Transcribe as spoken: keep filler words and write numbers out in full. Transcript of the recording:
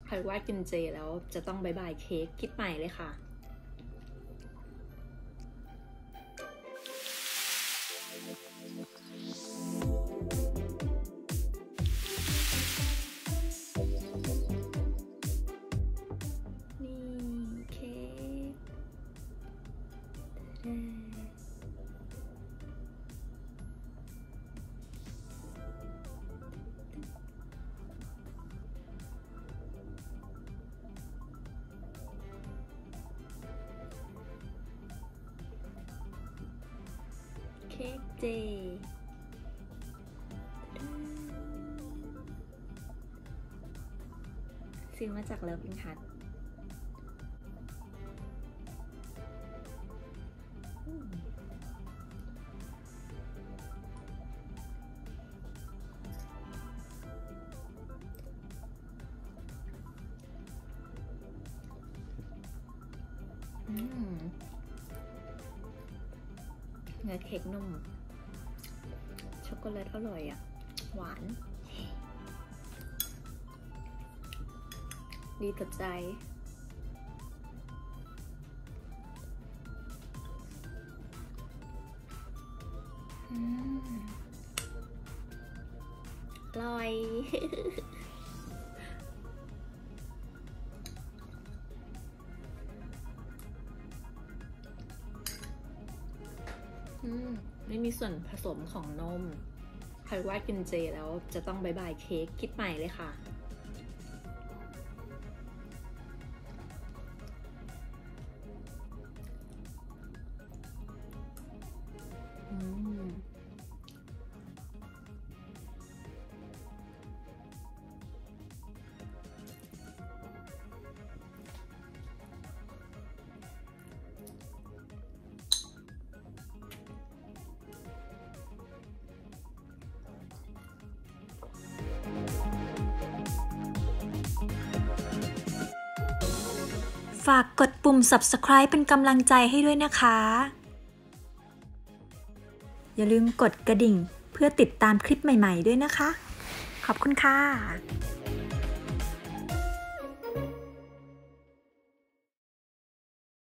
ใครว่ากินเจแล้วจะต้องบายบายเค้กคิดใหม่เลยค่ะนี่เค้กเค้กเจซื้อมาจากเลิฟอินคัทเนื้อเค้กนุ่มช็อกโกแลตอร่อยอ่ะหวานดีต่อใจอร่อยไม่มีส่วนผสมของนมใครว่ากินเจแล้วจะต้องบายบายเค้กคิดใหม่เลยค่ะฝากกดปุ่ม ซับสไครบ์ เป็นกำลังใจให้ด้วยนะคะ อย่าลืมกดกระดิ่งเพื่อติดตามคลิปใหม่ๆด้วยนะคะ ขอบคุณค่ะ